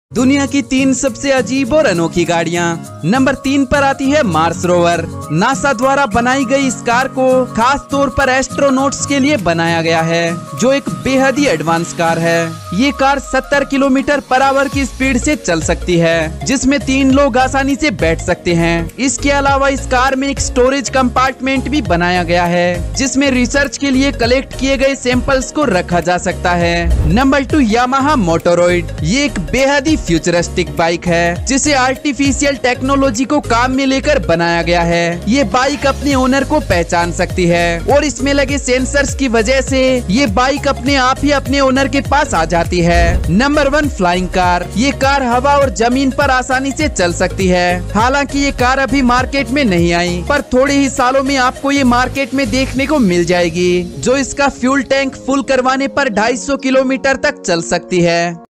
दुनिया की 3 सबसे अजीब और अनोखी गाड़ियां। नंबर 3 पर आती है मार्स रोवर। नासा द्वारा बनाई गई इस कार को खास तौर पर एस्ट्रोनॉट्स के लिए बनाया गया है, जो एक बेहद ही एडवांस कार है। ये कार 70 किलोमीटर पर आवर की स्पीड से चल सकती है, जिसमें 3 लोग आसानी से बैठ सकते हैं। इसके अलावा इस कार में एक स्टोरेज कंपार्टमेंट भी बनाया गया है, जिसमें रिसर्च के लिए कलेक्ट किए गए सैंपल्स को रखा जा सकता है। Number 2 Yamaha Motoroid. ये एक बेहद ही फ्यूचरिस्टिक बाइक है, जिसे आर्टिफिशियल टेक्नोलॉजी को काम में लेकर बनाया गया है। ये बाइक अपने ओनर को पहचान सकती है और इसमें लगे सेंसर्स की वजह से ये बाइक अपने आप ही अपने ओनर के पास आ जाती है। Number 1 flying car. ये कार हवा और जमीन पर आसानी से चल सकती है। हालांकि ये कार अभी मार्केट में नहीं आई, पर थोड़े ही सालों में आपको ये मार्केट में देखने को मिल जाएगी, जो इसका फ्यूल टैंक फुल करवाने पर 250 किलोमीटर तक चल सकती है।